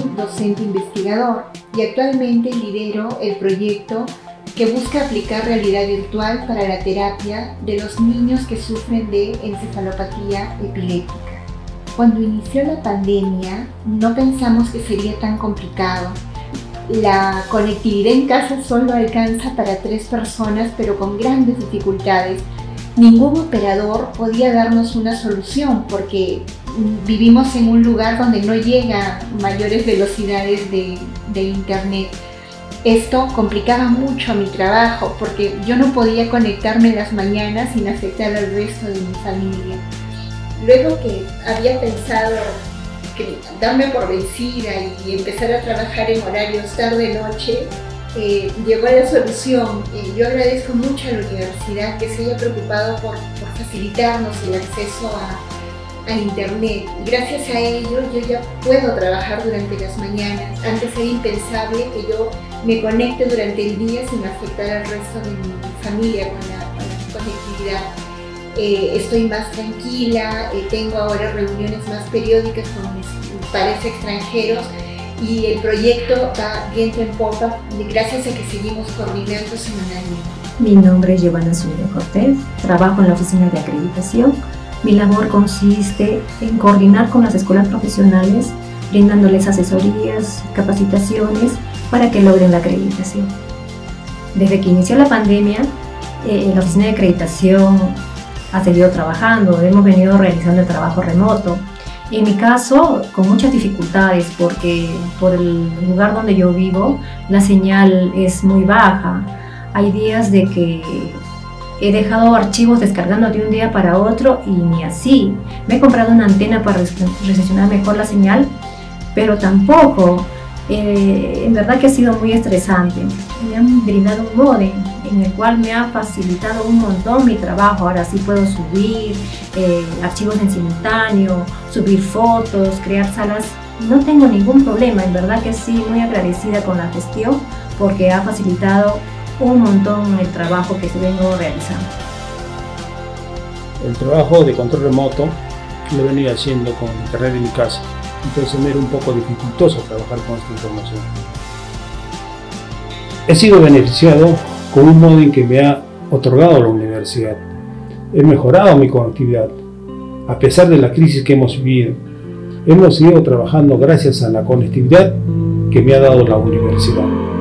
docente investigador y actualmente lidero el proyecto que busca aplicar realidad virtual para la terapia de los niños que sufren de encefalopatía epiléptica. Cuando inició la pandemia, no pensamos que sería tan complicado. La conectividad en casa solo alcanza para 3 personas, pero con grandes dificultades. Ningún operador podía darnos una solución porque vivimos en un lugar donde no llega mayores velocidades de internet. Esto complicaba mucho mi trabajo porque yo no podía conectarme en las mañanas sin afectar al resto de mi familia. Luego que había pensado que darme por vencida y empezar a trabajar en horarios tarde-noche, llegó a la solución. Yo agradezco mucho a la universidad que se haya preocupado por facilitarnos el acceso a internet. Gracias a ello yo ya puedo trabajar durante las mañanas. Antes era impensable que yo me conecte durante el día sin afectar al resto de mi familia con la conectividad. Estoy más tranquila, tengo ahora reuniones más periódicas con mis pares extranjeros y el proyecto va viento en popa gracias a que seguimos coordinando semanalmente. Mi nombre es Giovanna Zúñiga Cortés, trabajo en la oficina de acreditación. Mi labor consiste en coordinar con las escuelas profesionales, brindándoles asesorías, capacitaciones para que logren la acreditación. Desde que inició la pandemia, la oficina de acreditación ha seguido trabajando, hemos venido realizando el trabajo remoto. En mi caso, con muchas dificultades porque por el lugar donde yo vivo, la señal es muy baja. Hay días de que he dejado archivos descargando de un día para otro y ni así. Me he comprado una antena para recepcionar mejor la señal, pero tampoco. En verdad que ha sido muy estresante. Me han brindado un módem en el cual me ha facilitado un montón mi trabajo. Ahora sí puedo subir archivos en simultáneo, subir fotos, crear salas. No tengo ningún problema, en verdad que sí, muy agradecida con la gestión porque ha facilitado un montón el trabajo que se vengo realizando. El trabajo de control remoto lo he venido haciendo con internet en mi casa, entonces me era un poco dificultoso trabajar con esta información. He sido beneficiado con un módem que me ha otorgado la universidad. He mejorado mi conectividad. A pesar de la crisis que hemos vivido, hemos seguido trabajando gracias a la conectividad que me ha dado la universidad.